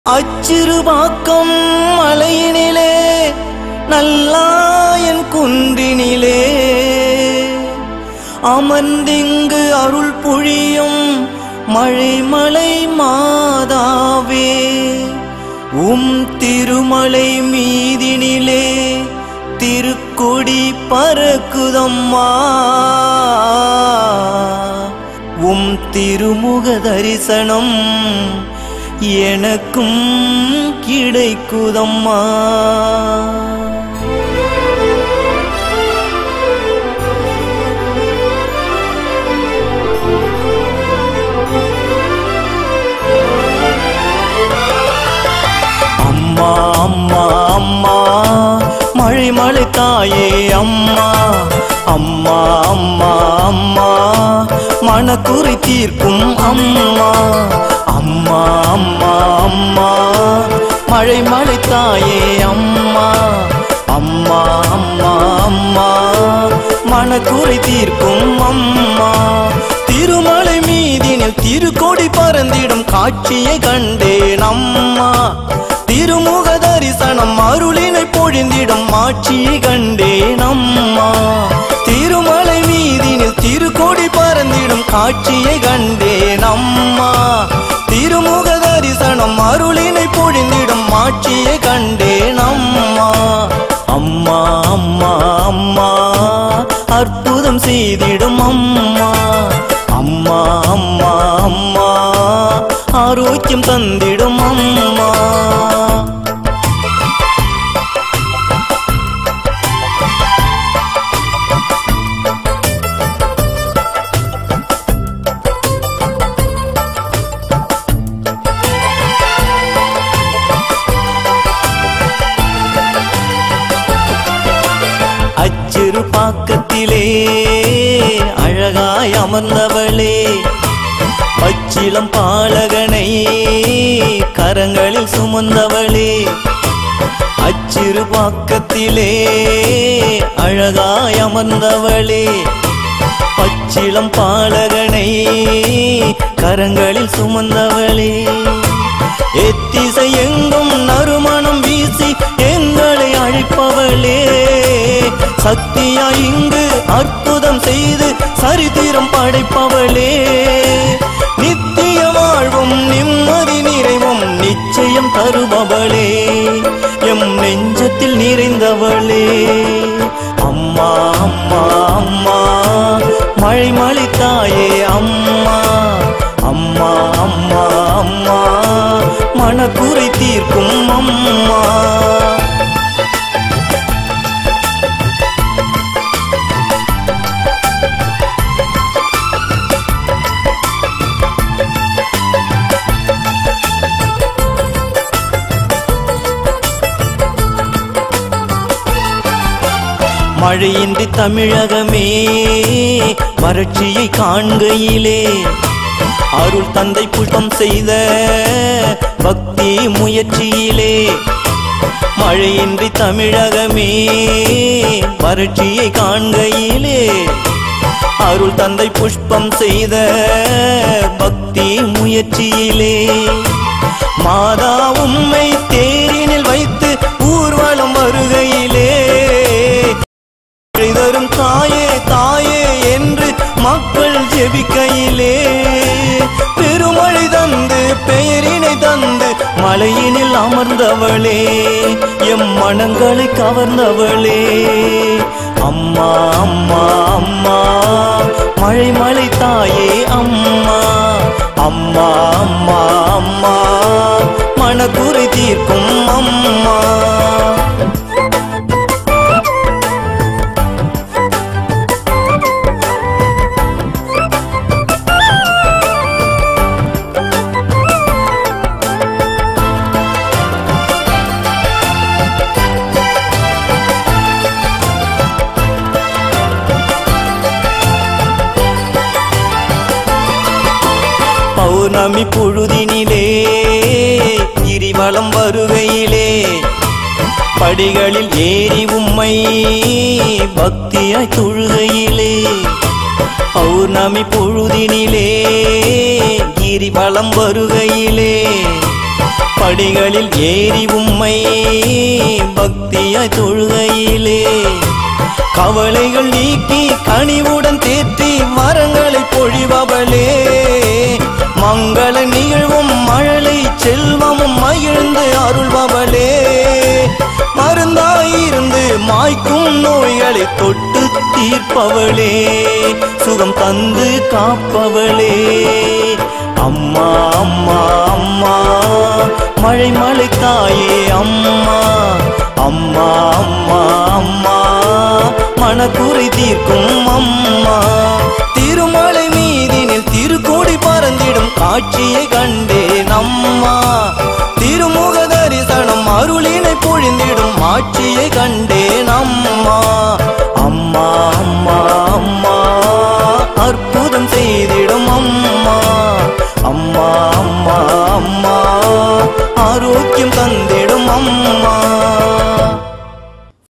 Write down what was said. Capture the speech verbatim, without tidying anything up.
அச்சிறுபாக்கம் மலையினிலே நல்லாயன் குன்றினிலே அமர்ந்திங்கு அருள் பொழியும் மழை மலை மாதாவே உம் திருமலை மீதினிலே திருக்கொடி பறக்குதம்மா உம் திருமுக தரிசனம் எனக்கும் கிடைக்குதம்மா. அம்மா அம்மா அம்மா மழை மலை தாயே அம்மா அம்மா அம்மா அம்மா மனக்குறை தீர்க்கும் அம்மா அம்மா அம்மா அம்மா மழை மலை தாயே அம்மா அம்மா அம்மா அம்மா மனக்குறை தீர்க்கும் அம்மா திருமலை மீதினில் திருக்கொடி பறந்திடும் காட்சியை கண்டேன் அம்மா திருமுக தரிசனம் அருளினை பொழிந்திடும் மாட்சியை கண்டேன் அம்மா திருமலை மீதினில் திருக்கொடி பறந்திடும் காட்சியை கண்டேன் அம்மா திருமுக தரிசனம் அருளினை பொழிந்திடும் மாட்சியை கண்டேன் அம்மா அம்மா அம்மா அம்மா அற்புதம் செய்திடும் அம்மா அம்மா அம்மா அம்மா ஆரோக்கியம் தந்திடும் அம்மா. அச்சிறுபாக்கத்திலே அழகாய் அமர்ந்தவளே பச்சிளம் பாலகனை கரங்களில் சுமந்தவளே அச்சிறுபாக்கத்திலே அழகாய் அமர்ந்தவளே பச்சிளம் பாலகனை கரங்களில் சுமந்தவளே எத்திசை எங்கும் நறுமணம் வீசி எங்களை அழைப்பவளே சக்தியா இங்கு அற்புதம் செய்து சரித்திரம் படைப்பவளே நித்திய வாழ்வும் நிம்மதி நிறைவும் நிச்சயம் தருபவளே எம் நெஞ்சத்தில் நிறைந்தவளே அம்மா அம்மா அம்மா மழை மலை தாயே அம்மா அம்மா அம்மா அம்மா மனக்குறை தீர்க்கும் அம்மா. மழையின்றி தமிழகமே வறட்சியை காண்கையிலே அருள் தந்தை புஷ்பம் செய்த பக்தி முயற்சியிலே மழையின்றி தமிழகமே வறட்சியை காண்கையிலே அருள் தந்தை புஷ்பம் செய்த பக்தி முயற்சியிலே மாதா உம்மை தேரினில் வைத்து ஊர்வலம் வருகையிலே தரும் தாயே தாயே என்று மக்கள் ஜெபிக்கையிலே பெருமழை தந்து பெயரினை தந்து மலையினில் அமர்ந்தவளே எம் மனங்களை கவர்ந்தவளே அம்மா அம்மா அம்மா மழை மலை தாயே அம்மா அம்மா அம்மா அம்மா மனக்குறை தீர்க்கும் அம்மா. பௌர்ணமி பொழுதினிலே கிரிவலம் வருகையிலே படிகளில் ஏறி உம்மை பக்தியாய் தொழுகையிலே பௌர்ணமி பொழுதினிலே கிரிவலம் வருகையிலே படிகளில் ஏறி உம்மை பக்தியாய் தொழுகையிலே கவலைகள் நீக்கி கனிவுடன் தேற்றி வரங்களை பொழிபவளே மங்கள நிகழ்வும் மழலை செல்வமும் மகிழ்ந்து அருள்பவளே மருந்தாயிருந்து மாய்க்கும் நோய்களை தொட்டு தீர்ப்பவளே சுகம் தந்து காப்பவளே அம்மா அம்மா அம்மா மழை மலை தாயே அம்மா அம்மா அம்மா அம்மா மனக்குறை தீர்க்கும் அம்மா திருமலை மீதினில் திருக்கோடி பறந்திடும் காட்சியை கண்டேன் அம்மா திருமுக தரிசனம் அருளினை பொழிந்திடும் ஆட்சியை கண்டேன் அம்மா அம்மா அம்மா அம்மா அற்புதம் செய்திடும் அம்மா அம்மா அம்மா அம்மா ஆரோக்கியம் தந்திடும் அம்மா